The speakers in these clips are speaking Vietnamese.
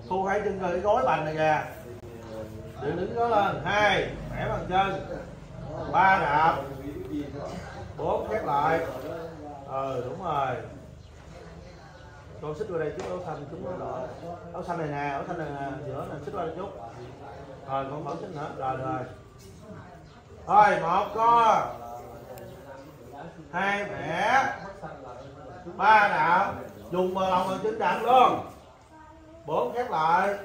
Thu hai chân cái gối bành này kìa. Đứng nó lên. 2 bẻ bằng chân. 3 đạp. 4 khép lại. Đúng rồi. Con xích qua đây chút áo xanh chúng nó đỏ. Áo xanh này nè, áo xanh này nè, giữa này xích qua đây chút. Rồi con vẫn xích nữa. Rồi. Rồi 1 co. 2 bẻ. 3 đạp. Dùng bờ lòng bằng chân chặn luôn. 4 khép lại.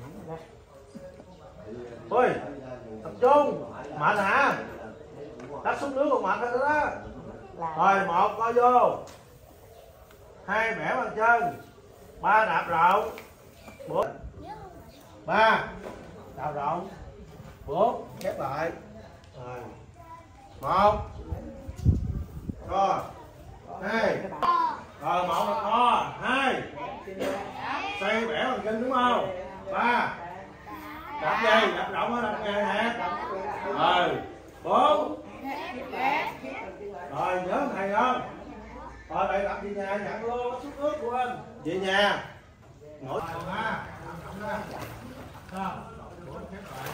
Ôi, tập trung. Mạnh hả? Đắt xuống nước còn mạnh hết đó. Rồi 1 co vô. 2 bẻ bằng chân. 3 đạp rộng. 4 3 đạp rộng. 4 khép lại. Rồi 1 co. 2 rồi 1 là co. 2 xoay bẻ bằng chân đúng không? 3 đạp dây đạp rộng đạp ngang hả? Rồi 4 rồi nhớ thầy không? Rồi đây đạp về nhà nhận luôn xuống nước của anh về nhà ngồi ra động ra sao 4 khép lại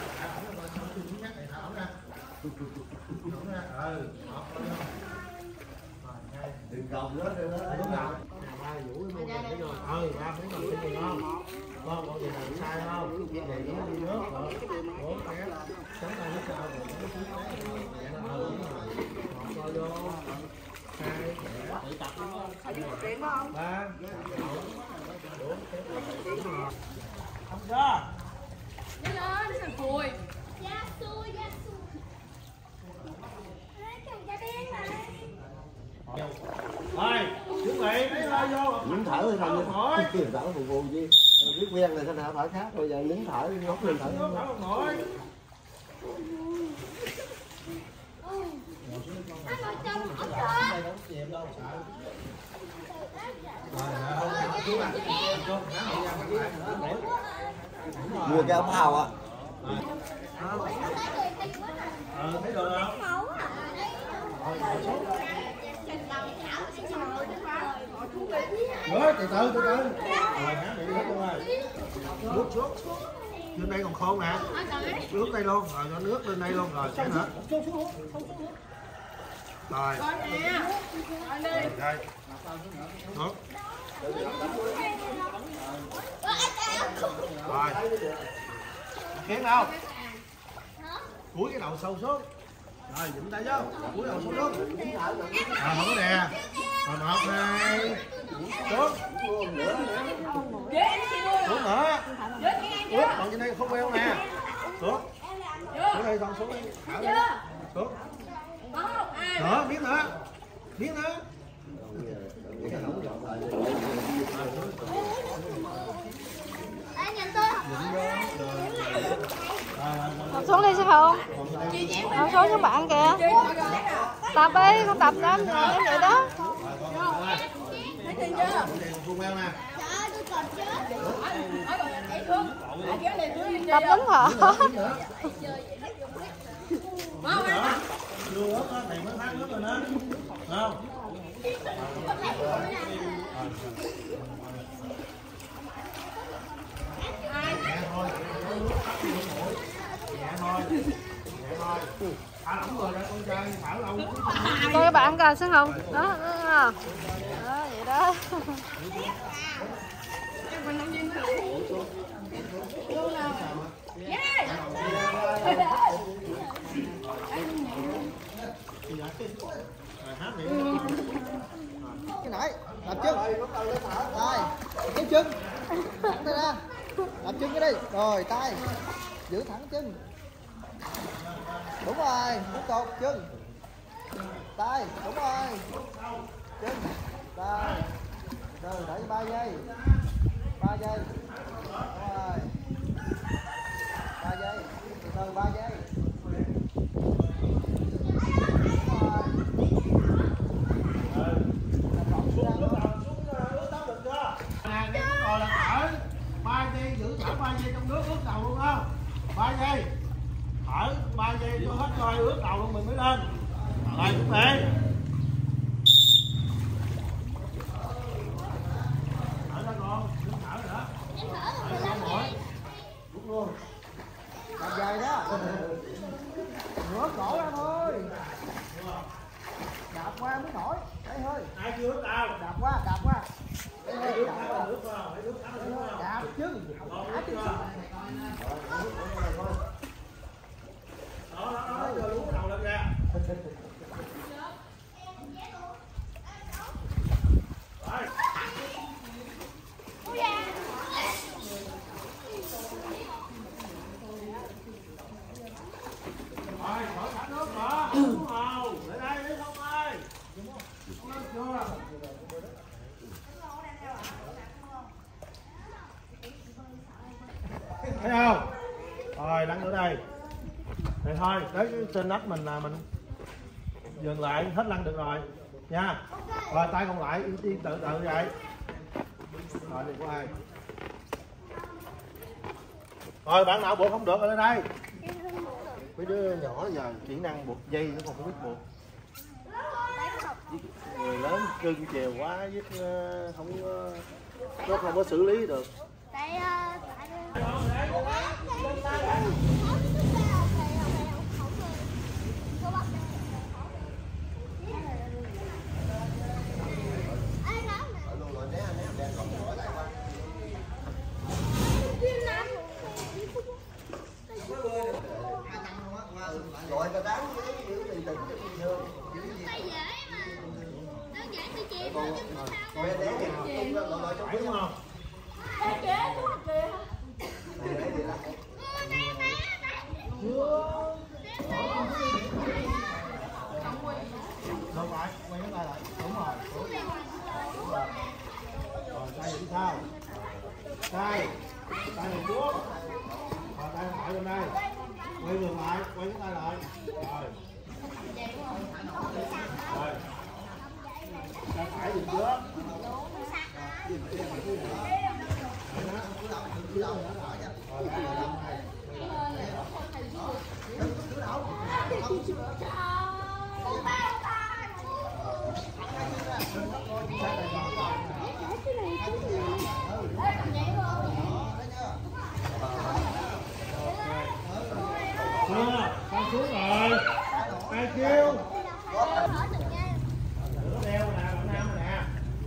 đừng còng nữa đúng không? Ba vũ cái môn này thấy rồi. Ba muốn làm cái gì không? Con gì làm sai không? Về nó đi nước rồi. 4 khép. Sống tay hết sao rồi. Một coi vô. 2 bẻ. Tự tập đúng không? 3 4 khép lại. Không ra. Đi lên, thằng Phùi. Dạ xui. Rồi, chuẩn bị lấy hơi vô. Nín thở thôi thôi. Nín thở phù phù chứ. Biết quen rồi sao thở khác rồi giờ nín thở ngốc lên thở. Ngồi. Mua cái áo phao á. Thấy được không? Rồi từ từ. Rồi hả bị hết luôn rồi. Nước xuống. Trên đây còn khô nè. Nước đây luôn, rồi cho nước lên đây luôn rồi sẽ nữa. Rồi. Đây. Nước. Rồi. Khiến đâu? Cúi cái đầu sâu xuống. Rồi dụm tay vô. Cúi đầu xuống xuống. Rồi không có nè. Rồi 1 2 xuống. Xuống nữa. Xuống, còn trên đây không queo nè. Xuống. Xuống đây con xuống đi. Thở đi. Xuống. Nữa, biết nữa. Ngồi xuống đi sư phụ. Ngồi xuống với bạn kìa. Tập đi, con tập đó, giống vậy đó. Tập đúng hả? Coi các bạn coi xem không? Đó, đó vậy đó. Cái nãy đạp chân. Rồi, kéo chân. Thẳng tay ra. Đạp chân cái đi. Rồi, tay. Giữ thẳng chân. Đúng rồi, tiếp tục chân. Tay, đúng rồi. Chân. Tay. Rồi, đẩy 3 giây. 3 giây. Đúng rồi. 3 giây. Từ từ 3 giây. Giữ thở 3 giây trong nước ướt đầu luôn không? 3 giây. Thở 3 giây cho hết hơi ướt đầu luôn mình mới lên. Rồi chuẩn bị. Thở ra con, đừng thở nữa. Thở ra mũi. Ngửa cổ ra thôi. Đạp qua mới nổi. Đây hơi. Ai chưa nước tao? Đạp qua. Đây hơi. Đạp qua. Nước vào, nước vào. Đạp chứ. Đạp chứ. Đó, đưa lú đầu lên ra. Rồi. Rồi, khỏi thả nước nữa. Đúng không? Lại đây, đi không ơi. Không nước chưa? Thấy không? Rồi, lăn nữa đây. Vậy thôi, tới trên đất mình là mình dừng lại, hết lăn được rồi nha. Rồi tay còn lại ưu tiên tự vậy. Rồi đừng có ai. Rồi bạn nào buộc không được ở đây. Mấy đứa nhỏ giờ kỹ năng buộc dây nó còn không biết buộc. Người lớn cưng chiều quá với nó không có xử lý được. Rồi ta đáng với giữ bình tĩnh cho bình thường. Tay dễ mà. Đơn giản bị chìm thôi chứ không sao. Mẹ để kìa, không có loại trong Đúng không? Đây kìa, chú kìa. Đâu phải, quay cái tay lại. Đúng rồi. Rồi tay làm sao? Tay này xuống. Rồi tay lại lên đây. Quay ngược lại, quay cái tay lại. Rồi. Rồi. Tay phải dừng trước. Con xuống rồi. Ai kêu? Đeo nè, bạn Nam nè.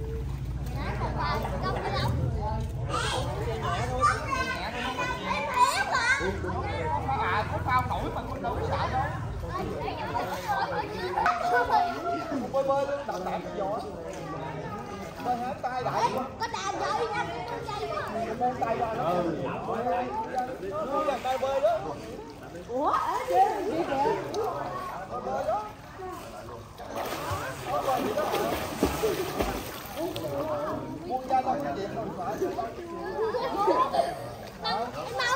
Có phao nổi mà con đâu có sợ đâu. Bơi luôn, đạp cái giỏ. Bơi hết tay đại. Có đạp rồi nha. Môn tay ra nó. Nó là tay bơi đó. Ủa, ở trên gì kìa. Bơi đó. Buông ra đâu có chuyện đâu phải. Mau